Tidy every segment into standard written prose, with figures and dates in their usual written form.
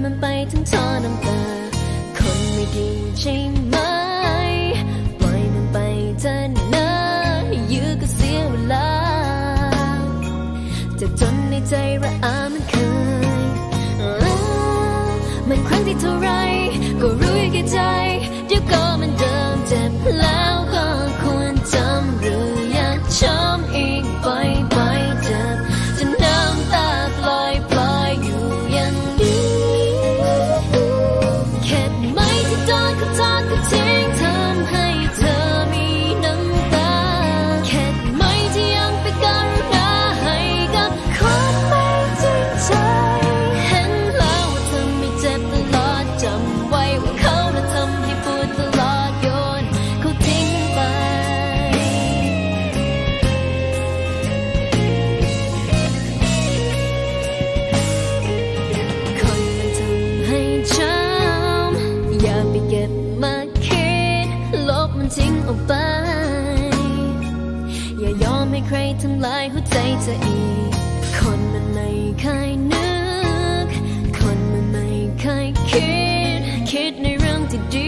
มันไปทั้งทอน้ำตาคนไม่ดีใช่ไหมปล่อยมันไปเถอะนะยื้อก็เสียเวลาจะจนในใจระอามันเคยมันครั้งที่เท่าไรก็รู้อยู่แก่ใจเดี๋ยวก็มันเดิมเจ็บแล้วก็ควรจำหรืออยากช้ำอีกบ่อยๆเจ็บจนน้ำตาปล่อยอยู่อย่างนี้แค่ไหมที่โดนเขาทอดเขาทิ้งทำให้เธอมีน้ำตาแค่ไหมที่ยังไปการุณาให้กับคนไม่จริงใจเห็นแล้วว่าเธอไม่เจ็บตลอดจำไว้ว่าเขาน่ะทำให้ปวดตลอดโยนเขาทิ้งไปคนมันทำให้ช้ำอย่าไปเก็บมาคิดลบมันทิ้งออกไปอย่ายอมให้ใครทำลายหัวใจเธออีกคนมันไม่เคยนึกคนมันไม่เคยคิดในเรื่องที่ดี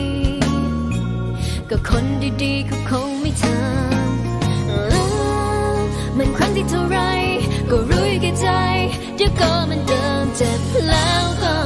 ก็คนดีๆเขาคงไม่ทำมันครั้งที่เท่าไรก็รู้อยู่แก่ใจเดี๋ยวก็มันเดิมเจ็บแล้วก็